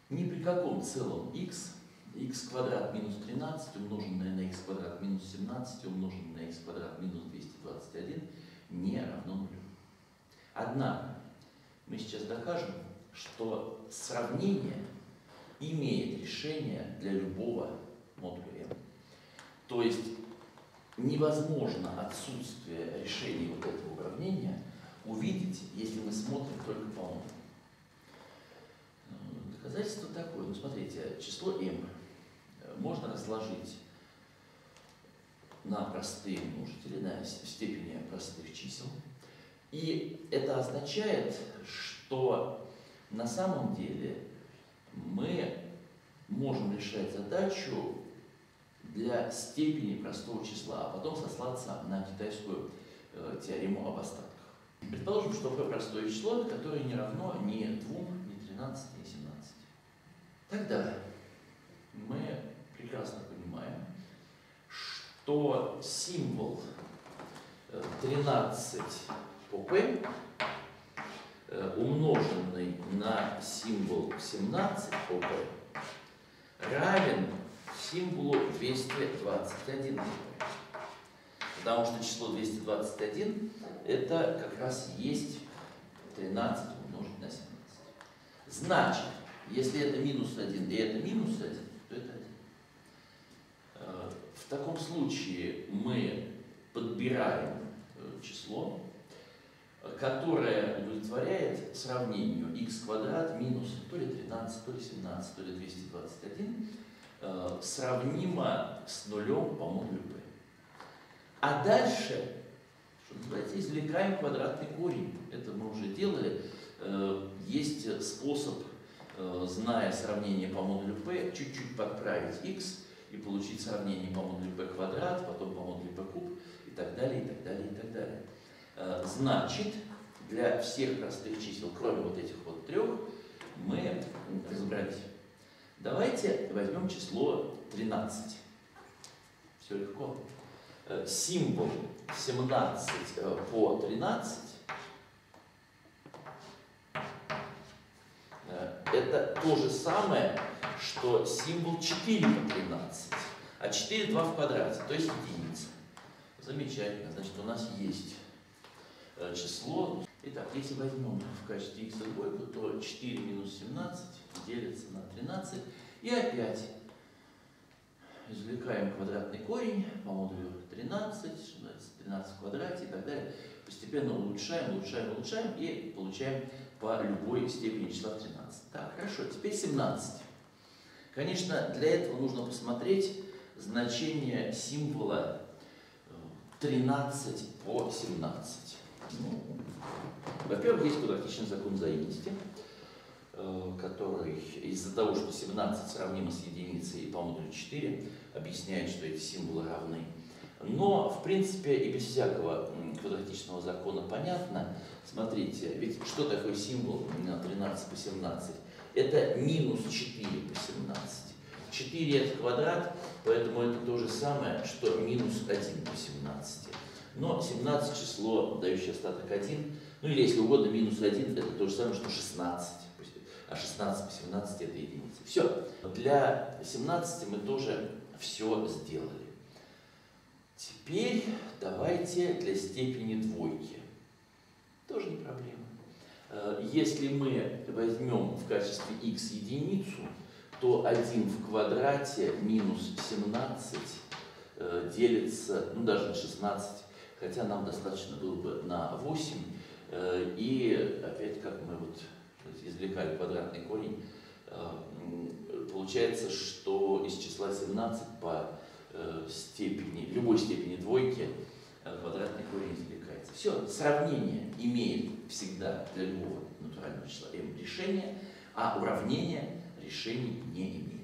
Ни при каком целом x квадрат минус 13 умноженное на x квадрат минус 17 умноженное на x квадрат минус 221 не равно нулю. Однако мы сейчас докажем, что сравнение имеет решение для любого модуля m. То есть невозможно отсутствие решения вот этого уравнения увидеть, если мы смотрим только по модулю. Доказательство такое. Ну, смотрите, число m можно разложить на простые множители, на степени простых чисел. И это означает, что на самом деле мы можем решать задачу для степени простого числа, а потом сослаться на китайскую теорему об остатках. Предположим, что p простое число, которое не равно ни 2, ни 13, ни 17. Тогда мы прекрасно понимаем, что символ 13 по p умноженный на символ 17 по p равен символу 221 по p. Потому что число 221 это как раз есть 13 умножить на 17. Значит, если это минус 1 и это минус 1, то это 1. В таком случае мы подбираем число, которое удовлетворяет сравнению x квадрат минус то ли 13, то ли 17, то ли 221, сравнимо с нулем по модулю p. А дальше, что называется, извлекаем квадратный корень. Это мы уже делали. Есть способ, зная сравнение по модулю p, чуть-чуть подправить x и получить сравнение по модулю p квадрат, потом по модулю p куб и так далее, и так далее, и так далее. Значит, для всех простых чисел, кроме вот этих вот трех, мы разобрались. Давайте возьмем число 13. Все легко. Символ 17 по 13 это то же самое, что символ 4 по 13. А 4 2 в квадрате, то есть единица. Замечательно. Значит, у нас есть число. Итак, если возьмем в качестве x двойку, то 4 минус 17 делится на 13. И опять извлекаем квадратный корень по модулю 13, 13 в квадрате и так далее. Постепенно улучшаем, улучшаем, улучшаем и получаем по любой степени числа 13. Так, хорошо, теперь 17. Конечно, для этого нужно посмотреть значение символа 13 по 17. Ну, во-первых, есть квадратичный закон взаимности, который из-за того, что 17 сравнимо с единицей и по модулю 4, объясняет, что эти символы равны. Но, в принципе, и без всякого квадратичного закона понятно. Смотрите, ведь что такое символ 13 по 17? Это минус 4 по 17. 4 это квадрат, поэтому это то же самое, что минус 1 по 17. Но 17 число, дающее остаток 1, ну или если угодно, минус 1, это то же самое, что 16. А 16 по 17 это единица. Все. Для 17 мы тоже все сделали. Теперь давайте для степени двойки. Тоже не проблема. Если мы возьмем в качестве x единицу, то 1 в квадрате минус 17 делится, ну даже на 16, хотя нам достаточно было бы на 8. И опять, как мы вот извлекали квадратный корень, получается, что из числа 17 по степени, любой степени двойки квадратный корень извлекается. Все, сравнение имеет всегда для любого натурального числа m решение, а уравнение решений не имеет.